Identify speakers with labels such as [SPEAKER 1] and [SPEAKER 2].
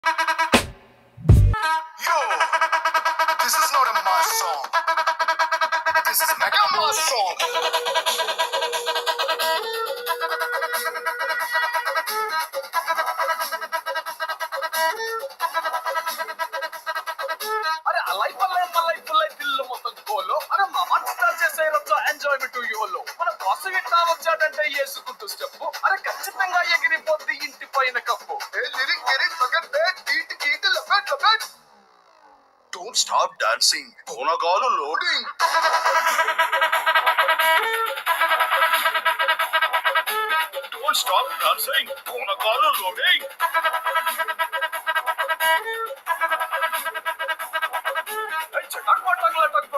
[SPEAKER 1] Yo, this is not a mass song. This is mega mass song.
[SPEAKER 2] अरे अलग पल्ले दिल्लो మొత్తం గోలో అరే మామన్ స్టార్ చేసే రోజు ఎంజాయ్మెంట్ యూలో మన బాస్ ఇట్లా వచ్చాడంటే యేసుకుంటూ స్టెప్ అరే ఖచ్చితంగా ఎగిరిపోద్ది ఇంటి పైన కప్పు
[SPEAKER 1] Hey, lyric, bucket bed, beat, lapet. Don't stop dancing. Poonakaalu loading.
[SPEAKER 2] Don't stop dancing. Poonakaalu loading.